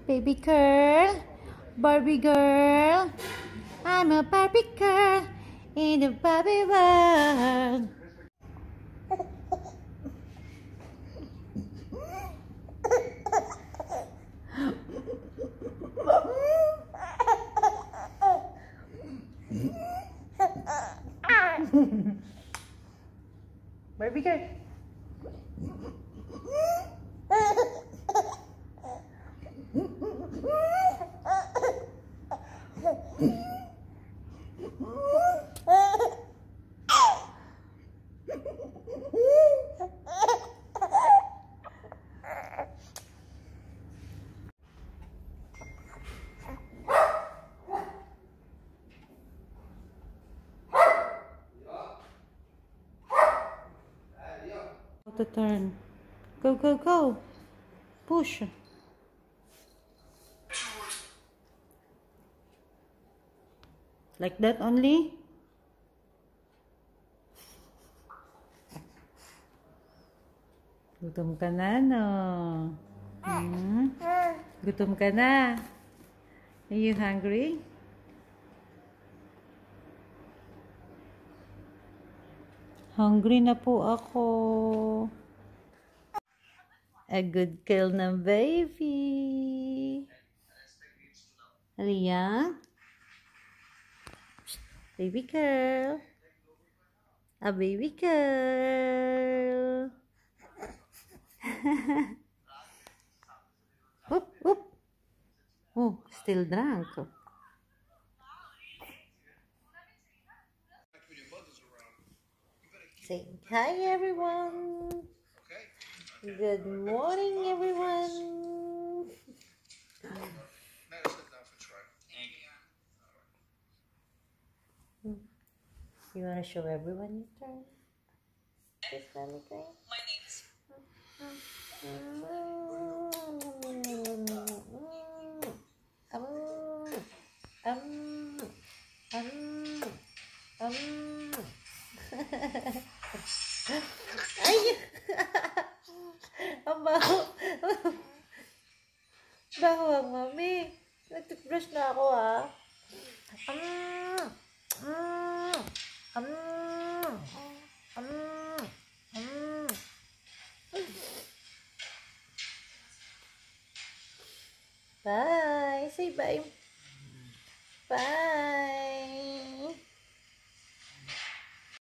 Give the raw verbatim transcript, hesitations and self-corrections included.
Baby girl, Barbie girl. I'm a Barbie girl in the Barbie world. Barbie girl. To turn. Go, go, go. Push. Like that only? Gutom ka na, no? Hmm? Gutom ka na? Are you hungry? Hungry na po ako. A good girl na baby. Aliyah? Baby girl. A baby girl. Oop, oop. Oh, still drunk. Say hi, everyone. Good morning, everyone. You want to show everyone your turn? This family thing? My name is. Um, um, um, um. Ay! Ang baho. Baho ang mami. Nag-toothbrush na ako, ha? Um, um, um, um, um. Bye. Say bye. Bye.